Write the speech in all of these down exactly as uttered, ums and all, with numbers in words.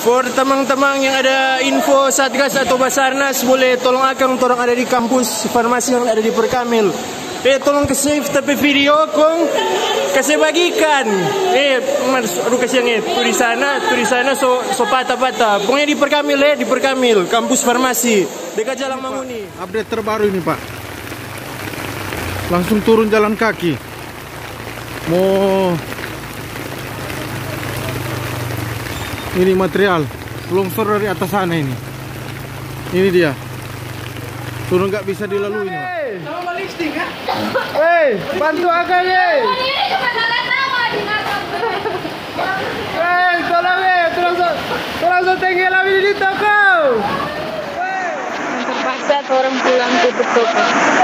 For teman-teman yang ada info Satgas atau Basarnas, boleh tolong akang orang ada di kampus farmasi yang ada di Perkamil. Eh tolong ke save tapi video kong kasih bagikan. Eh mas, aduh kasihan eh tu di sana, tu di sana so so patah-patah. Pokoknya di Perkamil eh di Perkamil, kampus farmasi dekat Jalan Manguni. Update terbaru ini Pak. Langsung turun jalan kaki. Mau ini material longsor dari atas sana ini. Ini dia. Turun nggak bisa dilalui ini. Sama balistik kan? Hei, bantu agak ye. Hei, tolong ye, tolong so, tolong so tinggal lagi di toko. Terpaksa orang pulang tutup toko.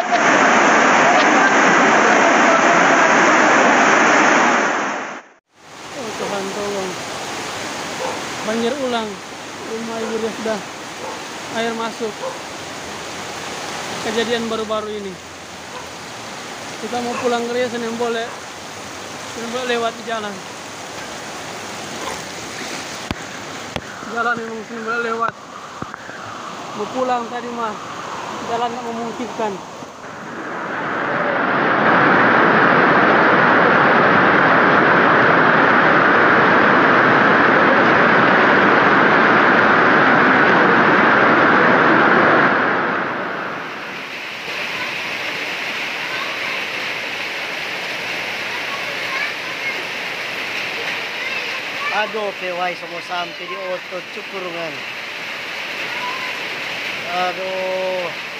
Oh Tuhan tolong. Banjir ulang, rumah ibu dia sudah air masuk. Kejadian baru-baru ini. Kita mau pulang kerja Senin boleh, Senin boleh lewat di jalan. Jalan memang Senin boleh lewat. Mau pulang tadi mah, jalan nggak memungkinkan. Aduh, pewai semua sampai di otot cukurungan. Aduh.